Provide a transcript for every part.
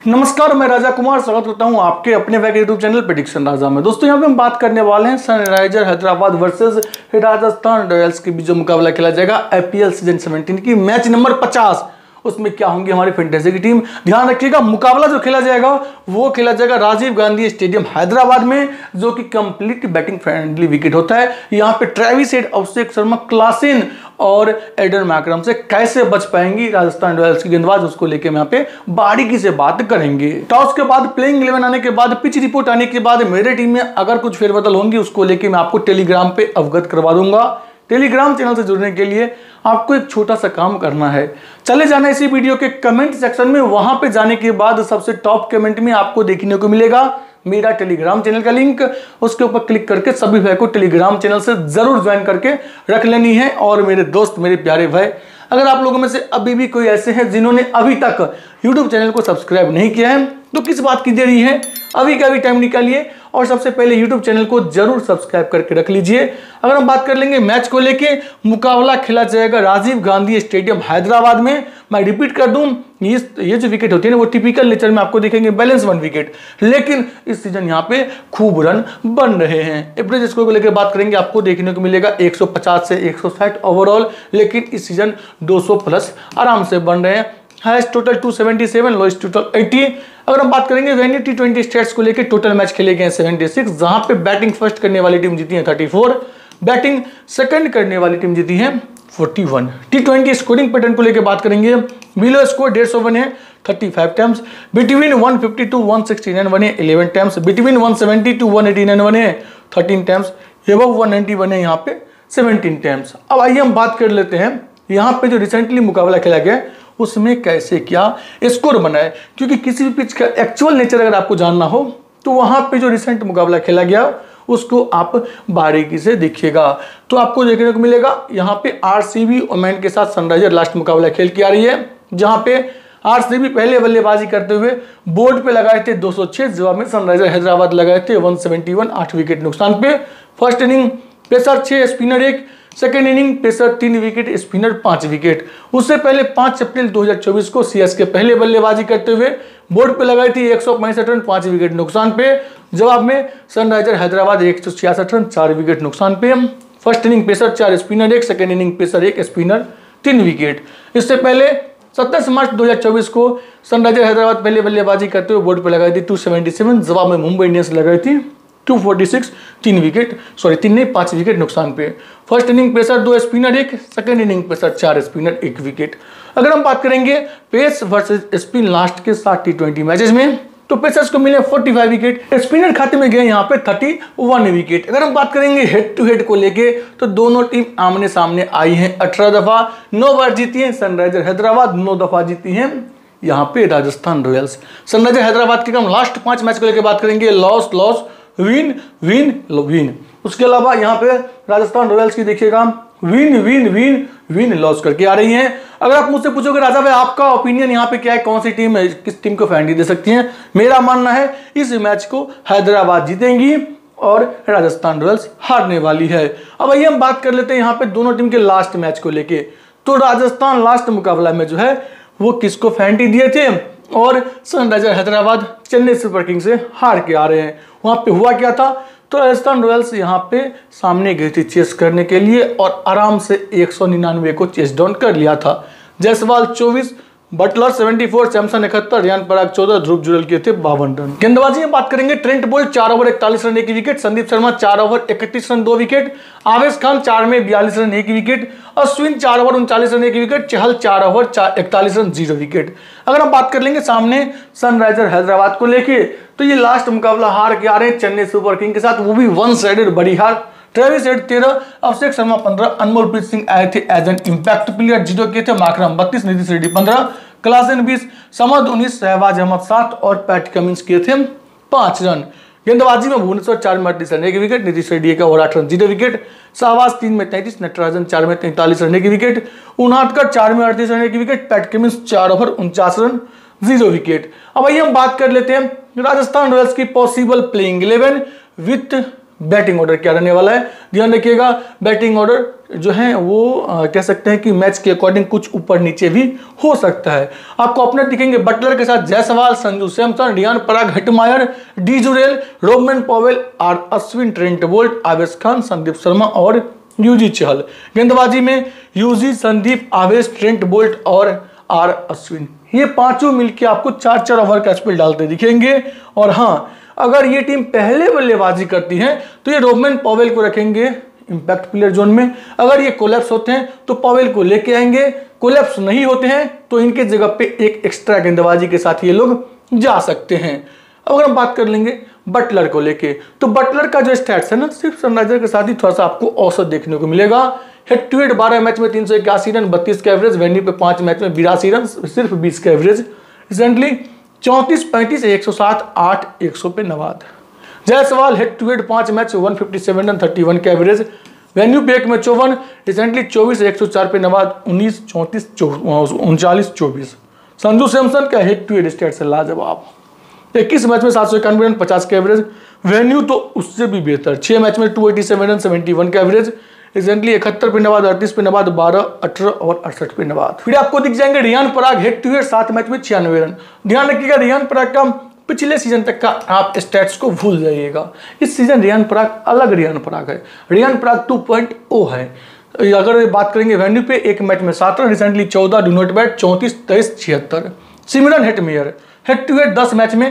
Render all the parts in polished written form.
नमस्कार, मैं राजा कुमार स्वागत करता हूं आपके अपने वैक यूट्यूब चैनल प्रेडिक्शन राजा में। दोस्तों यहां पे हम बात करने वाले हैं Sunriser Hyderabad versus Rajasthan Royals के बीच जो मुकाबला खेला जाएगा आईपीएल सीजन 17 की मैच नंबर 50। उसमें क्या होंगी हमारी फैंटेसी की टीम। ध्यान रखिएगा, मुकाबला जो खेला जाएगा वो खेला जाएगा राजीव गांधी स्टेडियम हैदराबाद में, जो कि कंप्लीट बैटिंग फ्रेंडली विकेट होता है। यहाँ पे Travis Head, Abhishek Sharma, Klaasen और एडन मैकरम से कैसे बच पाएंगी राजस्थान रॉयल्स की गेंदबाज, उसको लेके हम यहाँ पे बारीकी से बात करेंगे। टॉस के बाद प्लेइंग 11 आने के बाद, पिच रिपोर्ट आने के बाद मेरे टीम में अगर कुछ फेरबदल होंगी उसको लेके मैं आपको टेलीग्राम पे अवगत करवा दूंगा। टेलीग्राम चैनल से जुड़ने के लिए आपको एक छोटा सा काम करना है, चले जाना इसी वीडियो के कमेंट सेक्शन में। वहां पे जाने के बाद सबसे टॉप कमेंट में आपको देखने को मिलेगा मेरा टेलीग्राम चैनल का लिंक। उसके ऊपर क्लिक करके सभी भाई को टेलीग्राम चैनल से जरूर ज्वाइन करके रख लेनी है। और मेरे दोस्त, मेरे प्यारे भाई, अगर आप लोगों में से अभी भी कोई ऐसे हैं जिन्होंने अभी तक यूट्यूब चैनल को सब्सक्राइब नहीं किया है तो किस बात की देरी है, अभी का भी टाइम निकालिए और सबसे पहले यूट्यूब चैनल को जरूर सब्सक्राइब करके रख लीजिए। अगर हम बात कर लेंगे मैच को लेके, मुकाबला खेला जाएगा राजीव गांधी स्टेडियम हैदराबाद में। मैं रिपीट कर दूं, ये जो विकेट होती है ना वो टिपिकल नेचर में आपको देखेंगे बैलेंस 1 विकेट, लेकिन इस सीजन यहाँ पे खूब रन बन रहे हैं। एवरेज स्कोर को लेकर बात करेंगे, आपको देखने को मिलेगा 150 से 160 ओवरऑल, लेकिन इस सीजन 200 प्लस आराम से बन रहे हैं। Highest total 277, lowest total 80। अगर हम बात करेंगे वेन्यू T20 स्टेट्स को लेकर, टोटल मैच खेले गए 76, जहां पे बैटिंग फर्स्ट करने वाली टीम जीती है 34, बैटिंग सेकंड करने वाली टीम जीती है 41। T20 स्कोरिंग पैटर्न को लेकर बात करेंगे, बिलो स्कोर 150 बने 35 टाइम्स, बिटवीन 150 टू 169 बने 11 टाइम्स, बिटवीन 170 टू 189 बने 13 टाइम्स, एबव 190 बने यहाँ पे 17 टाइम्स। अब आइए हम बात कर लेते हैं यहाँ पे जो रिसेंटली मुकाबला खेला गया उसमें कैसे क्या स्कोर बना है, क्योंकि किसी भी पिच का एक्चुअल नेचर अगर आपको जानना हो तो वहां पे जो रिसेंट मुकाबला खेला गया उसको आप बारीकी से देखिएगा तो आपको देखने को मिलेगा। यहाँ पे आरसीबी ओमान के साथ सनराइजर लास्ट मुकाबला खेल के आ रही है, जहां पे आरसीबी पहले बल्लेबाजी करते हुए बोर्ड पे लगाए थे 206, जवाब में सनराइजर हैदराबाद लगाए थे 171, 8 विकेट नुकसान पे। First inning pacer 6, spinner 1, second inning pacer 3 wicket, spinner 5 wicket. उससे पहले 5 अप्रैल 2024 को सीएसके पहले बल्लेबाजी करते हुए बोर्ड पे लगाई थी 165 रन, 5 विकेट नुकसान पे, जवाब में सनराइजर हैदराबाद 166 रन, 4 विकेट नुकसान पे। First inning pacer 4, spinner 1, second inning pacer 1, spinner 3 wicket. इससे पहले 27 मार्च 2024 को सनराइजर हैदराबाद पहले बल्लेबाजी करते हुए बोर्ड पे लगाई थी 277, जवाब में मुंबई इंडियंस लगाई थी 246, 3 विकेट, सॉरी 3 नहीं 5 विकेट नुकसान पे। First inning pacer 2, spinner 1, second inning pacer 4, spinner 1 wicket. अगर हम बात करेंगे पेस वर्सेस स्पिन लास्ट के 7 T20 मैचेस में, तो पेसर्स को मिले 45 विकेट, स्पिनर खाते में गए यहाँ पे 31 विकेट। अगर हम बात करेंगे हेड टू हेड को लेके, तो दोनों टीम आमने सामने आई हैं 18 दफा, 9 बार जीती है सनराइजर हैदराबाद, 9 दफा जीती है यहाँ पे राजस्थान रॉयल्स। सनराइजर हैदराबाद की हम लास्ट 5 मैच को लेकर बात करेंगे, loss loss win win win. उसके अलावा यहाँ पे राजस्थान रॉयल्स की देखिएगा win win win win loss करके आ रही हैं। अगर आप मुझसे पूछोगे राजा भाई आपका ओपिनियन यहाँ पे क्या है, कौन सी टीम है, किस टीम को फैंडी दे सकती है, मेरा मानना है इस मैच को हैदराबाद जीतेंगी और राजस्थान रॉयल्स हारने वाली है। अब आइए हम बात कर लेते हैं यहाँ पे दोनों टीम के लास्ट मैच को लेके। तो राजस्थान लास्ट मुकाबला में जो है वो किसको फैंटी दिए थे और Sunriser Hyderabad Chennai Super Kings से हार के आ रहे हैं। वहां पे हुआ क्या था, तो राजस्थान रॉयल्स यहाँ पे सामने गई थी चेस करने के लिए और आराम से 199 को चेस डाउन कर लिया था। जायसवाल 24, बटलर 74, सैमसन 71, रियान पराग 14, ध्रुव जुरेल के थे 52 रन। गेंदबाजी में बात करेंगे, Trent Boult 4 over 41 run 1 wicket, Sandeep Sharma 4 over 31 run 2 wicket, Avesh Khan 4 में 42 run 1 wicket, Ashwin 4 over 39 run 1 wicket, Chahal 4 over 41 run 0 wicket. अगर हम बात कर लेंगे सामने सनराइजर हैदराबाद को लेके, तो ये लास्ट मुकाबला हार के आ रहे हैं चेन्नई सुपर किंग के साथ, वो भी 1 साइडेड बड़ी हार। ट्रेविस हेड 13, अभिषेक शर्मा 15, अनमोलप्रीत सिंह आए थे एज एन इंपैक्ट प्लेयर 0 किए थे, माकरम 32, नीतीश रेड्डी 15, क्लासेन 20, समद 19, शहबाज अहमद 7 और पैट कमिंस किए थे 5 रन। गेंदबाजी में भुवनेश्वर 4 में 38 run 1 wicket, Nitish Reddy 1 over 8 run 0 wicket, Shahbaz 3 में 33, नटराजन 4 में 43 रन 1 विकेट, उनादकर 4 में 38 run 1 wicket, Pat Cummins 4 over 49 run 0 wicket. अब आइए हम बात कर लेते हैं राजस्थान रॉयल्स की possible playing 11 with batting order क्या रहने वाला है। ध्यान रखिएगा, बैटिंग ऑर्डर जो है वो कह सकते हैं कि मैच के अकॉर्डिंग कुछ ऊपर नीचे भी हो सकता है। आपको ओपनर दिखेंगे बटलर के साथ Jaiswal, Sanju Samson, Riyan Parag, Hetmyer, D Jurel, Rovman Powell, R Ashwin, Trent Boult, Avesh Khan, Sandeep Sharma और युजी चहल। गेंदबाजी में युजी, संदीप, आवेश, ट्रेंट बोल्ट और आर अश्विन, ये पांचों मिलकर आपको 4-4 ओवर का स्पेल डालते दिखेंगे। और हाँ, अगर ये टीम पहले बल्लेबाजी करती है तो ये रोबमन पॉवेल को रखेंगे इंपैक्ट प्लेयर जोन में। अगर ये कोलैप्स होते हैं तो पॉवेल को लेके आएंगे, कोलैप्स नहीं होते हैं तो इनके जगह पे एक एक्स्ट्रा गेंदबाजी के साथ ये लोग जा सकते हैं। अगर हम बात कर लेंगे बटलर को लेके, तो बटलर का जो स्टैट्स है ना, सिर्फ सनराइजर के साथ ही थोड़ा सा आपको औसत देखने को मिलेगा। हेड टू हेड 12 मैच में 381 रन, 32 का एवरेज, वेन्यू पे 5 मैच में 82 रन, सिर्फ 20 का एवरेज। रिसेंटली 34, 35, 107, 8, 100 पे नवाद। Jaiswal head to head 5 match 157 run, 31 का एवरेज, वेन्यू पे 1 में 54, रिसेंटली 24, 104 पे नवाद, 19, 34, 39, 24। संजू सैमसन का हेड टू हेड स्टैट्स है लाजवाब, 21 मैच में 791 रन, 50 का एवरेज, वेन्यू तो उससे भी बेहतर, 6 मैच में 287 रन, 71 का एवरेज, रिसेंटली 71 पे नवाद, 38 पे नवाद, 12, 18 और 68 पे नवाद। फिर आपको दिख जाएंगे Riyan Parag head to head 7 match में 96 रन। ध्यान रखिएगा, रियान पराग का पिछले सीजन तक का आप स्टैट्स को भूल जाइएगा। इस सीजन रियान पराग अलग रियान पराग है, रियान पराग 2.0 है। अगर बात करेंगे वेन्यू पे 1 मैच में 7 run, recently 14, do not bat 34, 23, 76। Simran Hetmyer head to head 10 match में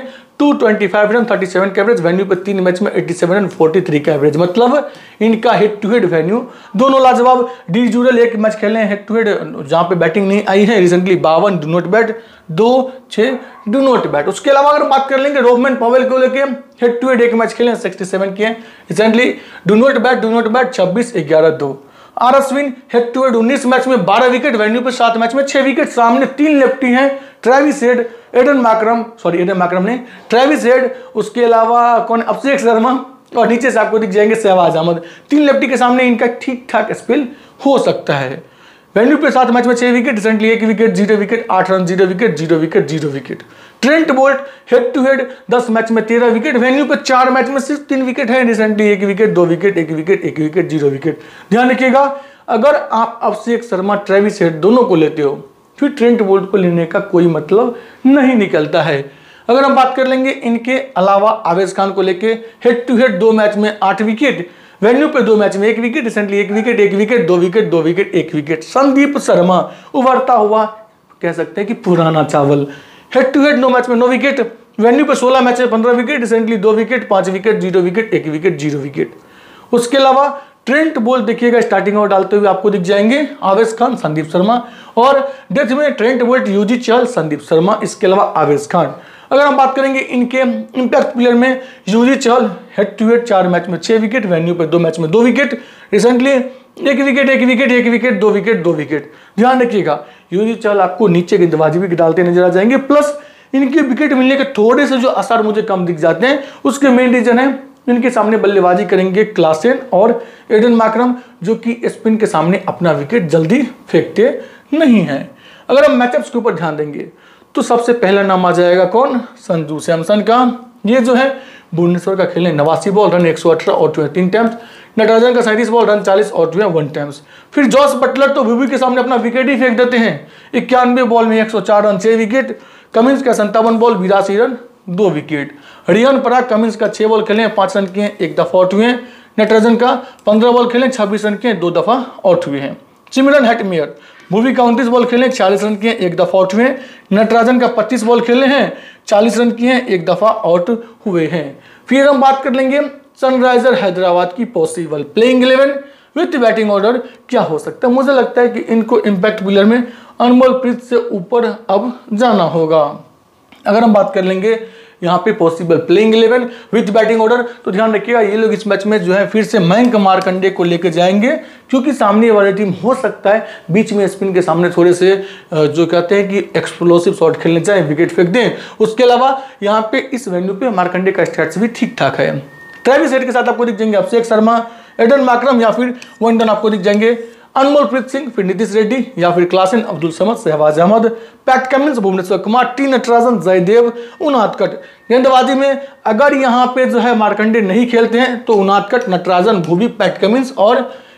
225 रन, 37 का एवरेज, वेन्यू पे 3 मैच में 87 रन, 43 का एवरेज। मतलब इनका हेड टू हेड वेन्यू दोनों लाजवाब। डी जुरल 1 मैच खेले हैं हेड टू हेड जहां पे बैटिंग नहीं आई है, recently 52, do not bat 2, 6, do not bat. उसके अलावा अगर बात कर लेंगे रोबमन पॉवेल को लेके, हेड टू हेड 1 मैच खेले हैं 67 किए, recently do not bat 26, 11, 2। R Ashwin head to head 19 match में 12 विकेट, वेन्यू पे 7 मैच में 6 विकेट, सामने 3 लेफ्टी हैं, ट्रेविस हेड, एडन मैकरम नहीं, ट्रेविस हेड, उसके अलावा कौन, अभिषेक शर्मा और नीचे से आपको दिख जाएंगे शहबाज अहमद। 3 लेफ्टी के सामने इनका ठीक ठाक स्पेल हो सकता है। वेन्यू पे 7 मैच में 6 wicket, recently 1 wicket, 0 wicket, 8 run, 0 wicket, 0 wicket, 0 wicket. Trent Boult head to head 10 match में 13 विकेट, वेन्यू पे 4 मैच में सिर्फ 3 विकेट है, recently 1 wicket, 2 wicket, 1 wicket, 1 wicket, 0 wicket. ध्यान रखिएगा, अगर आप अभिषेक शर्मा, ट्रेविस हेड दोनों को लेते हो फिर ट्रेंट बोल्ट को लेने का कोई मतलब नहीं निकलता है। अगर हम बात कर लेंगे इनके अलावा आवेश खान को लेके, हेड टू हेड 2 मैच में 8 विकेट, वेन्यू पे 2 मैच में 1 wicket, recently 1 wicket, 1 wicket, 2 wicket, 2 wicket, 1 wicket. Sandeep Sharma उभरता हुआ कह सकते हैं कि पुराना चावल, हेड टू हेड 9 मैच में 9 विकेट, वेन्यू पे 16 मैच में 15 wicket, recently 2 wicket, 5 wicket, 0 wicket, 1 wicket, 0 wicket. उसके अलावा ट्रेंट बोल्ट देखिएगा स्टार्टिंग ओवर डालते हुए आपको दिख जाएंगे आवेश खान, संदीप शर्मा, और डेथ में ट्रेंट बोल्ट, युजी चहल, संदीप शर्मा, इसके अलावा आवेश खान। अगर हम बात करेंगे इनके इंपैक्ट प्लेयर में, Yuzi Chahal head to head 4 match में 6 विकेट, वेन्यू पे 2 मैच में 2 wicket, recently 1 wicket, 1 wicket, 1 wicket, 2 wicket, 2 wicket. ध्यान रखिएगा, युजी चहल आपको नीचे गेंदबाजी भी डालते नजर आ जाएंगे, प्लस इनके विकेट मिलने के थोड़े से जो असर मुझे कम दिख जाते हैं, उसके मेन रीजन है इनके सामने बल्लेबाजी करेंगे क्लासेन और एडन मैकरम, जो कि स्पिन के सामने अपना विकेट जल्दी फेंकते नहीं हैं। अगर हम मैचअप्स के ऊपर ध्यान देंगे तो सबसे पहला नाम आ जाएगा कौन, संजू सैमसन का। ये जो है भुवनेश्वर का खेलने 89 बॉल, रन 118 और 3 टाइम्स, नटराजन का 37 बॉल, रन 40 और 1 टाइम्स। फिर जॉस बटलर तो विवी के सामने अपना विकेट ही फेंक देते हैं, 91 बॉल में 104 रन, 6 विकेट। कमिंस का 57 ball, 82 run, 2 wicket. Riyan Parag Cummins का 6 बॉल खेले, 5 रन किए, 1 दफा आउट हुए हैं। नटराजन का 15 बॉल खेले, 26 रन किए, 2 दफा आउट हुए हैं। सिमरन हेटमेयर भुवी का 29 बॉल खेले, 40 रन किए, 1 दफा आउट हुए। नटराजन का 25 बॉल खेले हैं, 40 रन किए, 1 दफा आउट हुए हैं। फिर हम बात कर लेंगे सनराइजर हैदराबाद की possible playing 11 with batting order क्या हो सकता है। मुझे लगता है कि इनको इंपैक्ट प्लेयर में अनमोलप्रीत से ऊपर अब जाना होगा। अगर हम बात कर लेंगे यहाँ पे possible playing 11 with batting order, तो ध्यान रखिएगा ये लोग इस मैच में जो है फिर से मयंक मार्कंडे को लेकर जाएंगे, क्योंकि सामने वाली टीम हो सकता है बीच में स्पिन के सामने थोड़े से जो कहते हैं कि एक्सप्लोसिव शॉट खेलने चाहे, विकेट फेंक दें। उसके अलावा यहाँ पे इस वेन्यू पे मार्कंडे का स्टैट्स भी ठीक ठाक है। ट्रेविस हेड के साथ आपको दिख जाएंगे अभिषेक शर्मा, एडन मैकरम या फिर वनडन आपको दिख जाएंगे अनमोलप्रीत सिंह, फिर नीतीश रेड्डी या फिर Klaasen, Abdul Samad, Shahbaz Ahmed, Pat Cummins, Bhuvneshwar Kumar, T Natarajan, Jaydev, Unadkat. गेंदबाजी में अगर यहाँ पे जो है मार्कंडे नहीं खेलते हैं तो उनादकट, नटराजन, भुवी, पैट कमिंस और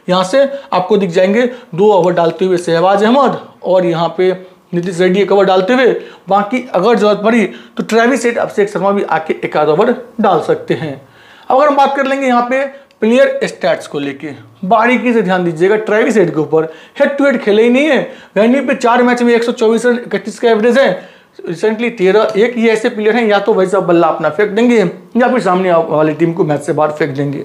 यहाँ से आपको दिख जाएंगे 2 ओवर डालते हुए शहबाज अहमद और यहाँ पे नीतीश रेड्डी एक ओवर डालते हुए। बाकी अगर जरूरत पड़ी तो ट्रेविस हेड, अभिषेक शर्मा भी आके एक आध ओवर डाल सकते हैं। अगर हम बात कर लेंगे यहाँ पे प्लेयर स्टैट्स को लेके, बारीकी से ध्यान दीजिएगा ट्रेविस हेड के ऊपर। हेड टू हेड खेले ही नहीं है, वेन्यू पे 4 मैच में 124 रन 31 का एवरेज है। रिसेंटली 13 ये ऐसे प्लेयर हैं या तो वैसा बल्ला अपना फेंक देंगे या फिर सामने वाली टीम को मैच से बाहर फेंक देंगे।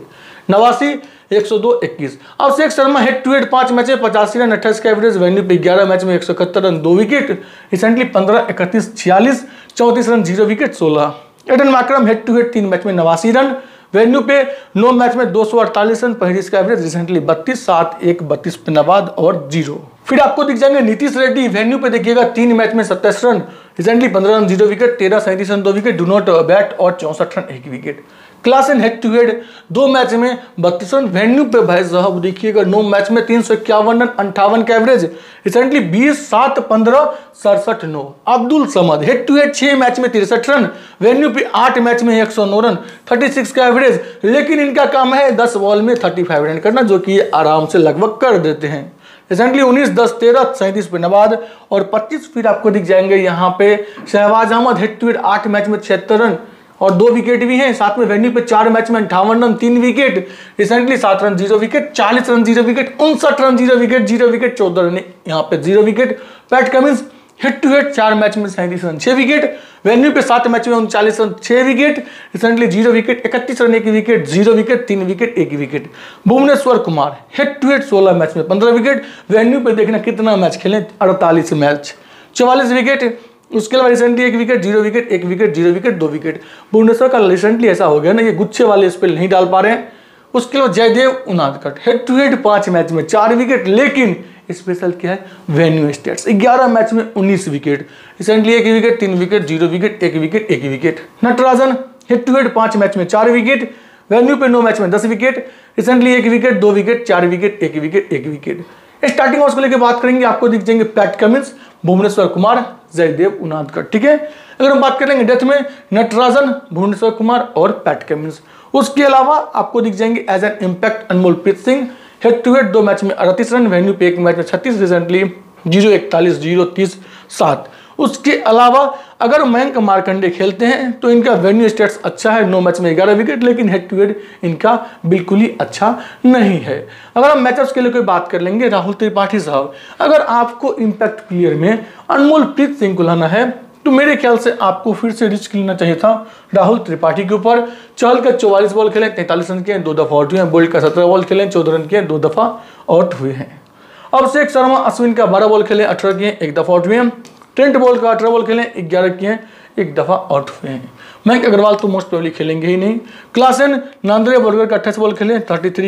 89 102 21। Abhishek Sharma head to head 5 match में 85 रन 28 का एवरेज, वेन्यू पे 11 मैच में 171 run 2 wicket. Recently 15 31 46 34 run 0 wicket 16। Aiden Markram head to head 3 match में 89 रन, वेन्यू पे 9 मैच में 248 रन 35 का एवरेज। रिसेंटली 32 7 1 32 पे नवाद और 0। फिर आपको दिख जाएंगे नीतीश रेड्डी, वेन्यू पे देखिएगा 3 मैच में 27 run, recently 15 run 0 wicket, 13 37 run 2 wicket, do not bat और 64 run 1 wicket. Klaasen head to head 2 match में 32 रन, वेन्यू पे भाई साहब देखिएगा 9 मैच में 351 रन 58 का average. Recently 20 7 15 67 9। Abdul Samad head to head 6 match में 63 रन, वेन्यू पे 8 मैच में 109 रन 36 का एवरेज। लेकिन इनका काम है 10 बॉल में 35 रन करना, जो कि आराम से लगभग कर देते हैं। रिसेंटली 19 10 13 37 पे नवाद और 25। फिर आपको दिख जाएंगे यहाँ पे Shahbaz Ahmed head to head 8 match में 76 रन और 2 विकेट भी हैं। साथ में वेन्यू पे 4 मैच में 58 run 3 wicket. Recently 7 run 0 wicket, 40 run 0 wicket, 59 run 0 wicket 0 wicket 14 run यहाँ पे 0 wicket. Pat Cummins head to head 4 match में 37 रन 6 विकेट, वेन्यू पे 7 मैच में 39 run 6 wicket. Recently 0 wicket 31 run 1 wicket 0 wicket 3 wicket 1 wicket. Bhuvneshwar Kumar head to head 16 match में 15 wicket, venue पे देखना कितना match खेले 48 मैच 44 विकेट। उसके अलावा recently 1 wicket 0 wicket 1 wicket 0 wicket 2 wicket. Bhuvneshwar का रिसेंटली ऐसा हो गया ना, ये गुच्छे वाले स्पेल नहीं डाल पा रहे हैं। उसके अलावा Jaydev Unadkat head to head 5 match में 4 विकेट, लेकिन स्पेशल क्या है वेन्यू स्टेट्स 11 मैच में 19 wicket. Recently 1 wicket 3 wicket 0 wicket 1 wicket 1 wicket. Natarajan head to head 5 match में 4 विकेट, वेन्यू पे 9 मैच में 10 wicket. Recently 1 wicket 2 wicket 4 wicket 1 wicket 1 wicket. Starting overs को लेकर बात करेंगे, आपको दिख जाएंगे पैट कमिंस, भुवनेश्वर कुमार, जयदेव उनादकट। ठीक है, अगर हम बात करेंगे डेथ में नटराजन, भुवनेश्वर कुमार और पैट कमिंस। उसके अलावा आपको दिख जाएंगे as an impact Anmolpreet Singh head to head 2 match में 38 रन, वेन्यू पे 1 मैच में 36। रिसेंटली 0 41 0 30 7। उसके अलावा अगर मयंक मार्कंडे खेलते हैं तो इनका वेन्यू स्टेट्स अच्छा है, 9 मैच में 11 विकेट, लेकिन हेड टू हेड इनका बिल्कुल ही अच्छा नहीं है। अगर हम मैचअप्स के लिए कोई बात कर लेंगे, राहुल त्रिपाठी साहब, अगर आपको इम्पैक्ट प्लेयर में अनमोलप्रीत सिंह को लाना है तो मेरे ख्याल से आपको फिर से रिस्क लेना चाहिए था राहुल त्रिपाठी के ऊपर। चहल का 44 बॉल खेले 43 रन किए 2 दफा आउट हुए हैं, बोल्ट का 17 बॉल खेले 14 रन किए 2 दफा आउट हुए हैं। अभिषेक शर्मा अश्विन का 12 बॉल खेले 18 किए 1 दफा आउट हुए हैं। ट्रेंट बोल्ट का 18 बॉल खेले 11 किए 1 दफा आउट हुए हैं। मयंक अग्रवाल तो मोस्ट प्रोबेबली खेलेंगे ही नहीं। क्लासन नांद्रे बर्गर का 28 बॉल खेले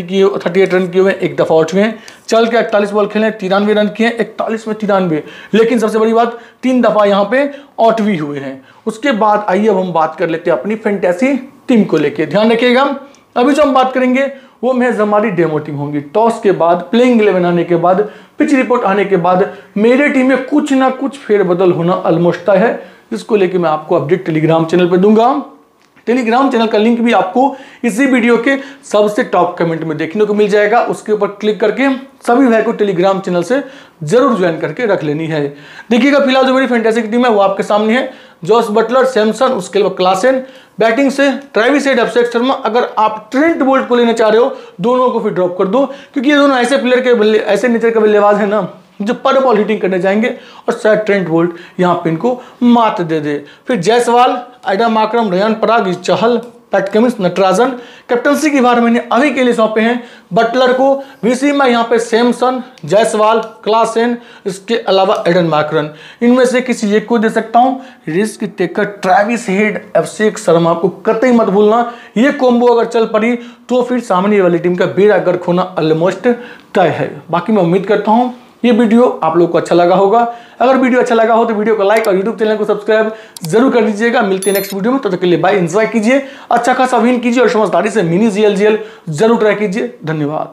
38 रन किए हुए 1 दफा आउट हुए हैं। चल के 41 बॉल खेले 93 रन किए 41 में 93, लेकिन सबसे बड़ी बात 3 दफा यहाँ पे आउट भी हुए हैं। उसके बाद आइए अब हम बात कर लेते हैं अपनी फैंटेसी टीम को लेके। ध्यान रखिएगा, अभी जो हम बात करेंगे वो महज हमारी डेमो टीम होगी। टॉस के बाद, प्लेइंग 11 आने के बाद, पिच रिपोर्ट आने के बाद मेरे टीम में कुछ ना कुछ फेरबदल होना ऑलमोस्ट तय है, जिसको लेके मैं आपको अपडेट टेलीग्राम चैनल पे दूंगा। टेलीग्राम चैनल का लिंक भी आपको इसी वीडियो के सबसे टॉप कमेंट में देखने को मिल जाएगा। उसके ऊपर क्लिक करके सभी भाई को टेलीग्राम चैनल से जरूर ज्वाइन करके रख लेनी है। देखिएगा फिलहाल जो मेरी फैंटेसी की टीम है वो आपके सामने है। जॉस बटलर, सैमसन, उसके अलावा क्लासन। बैटिंग से ट्रेविस हेड, अभिषेक शर्मा। अगर आप ट्रेंट बोल्ट को लेना चाह रहे हो, दोनों को फिर ड्रॉप कर दो, क्योंकि ये दोनों ऐसे प्लेयर के ऐसे नेचर के बल्लेबाज है ना जो पर बॉल हिटिंग करने जाएंगे और शायद ट्रेंट बोल्ट यहाँ पे इनको मात दे दे। फिर Jaiswal, Adam Markram, Riyan Parag, Chahal, Pat Cummins, Natarajan. Captaincy की बार मैंने अभी के लिए सौंपे हैं बटलर को। वीसी में यहाँ पे सैमसन, जायसवाल, क्लासन, इसके अलावा एडन मार्करम। इनमें से किसी एक को दे सकता हूँ। Risk taker Travis Head, Abhishek Sharma को कतई मत भूलना। ये कॉम्बो अगर चल पड़ी तो फिर सामने वाली टीम का बेड़ा गर्क होना ऑलमोस्ट तय है। बाकी मैं उम्मीद करता हूँ ये वीडियो आप लोगों को अच्छा लगा होगा। अगर वीडियो अच्छा लगा हो तो वीडियो को लाइक और यूट्यूब चैनल को सब्सक्राइब जरूर कर दीजिएगा। मिलते हैं नेक्स्ट वीडियो में, तब तक के लिए बाय। एंजॉय कीजिए, अच्छा खासा विन कीजिए और समझदारी से मिनी जीएल जरूर ट्राई कीजिए। धन्यवाद।